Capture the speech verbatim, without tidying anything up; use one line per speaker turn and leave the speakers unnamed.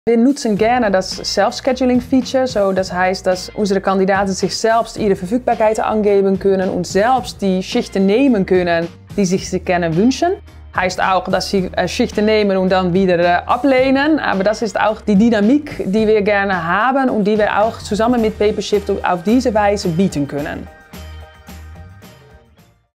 Wir nutzen gerne das Self-Scheduling-Feature, so das heißt, dass unsere Kandidaten sich selbst ihre Verfügbarkeit angeben können und selbst die Schichten nehmen können, die sich sie gerne wünschen. Heißt auch, dass sie Schichten nehmen und dann wieder ablehnen, aber das ist auch die Dynamik, die wir gerne haben und die wir auch zusammen mit Papershift auf diese Weise bieten können.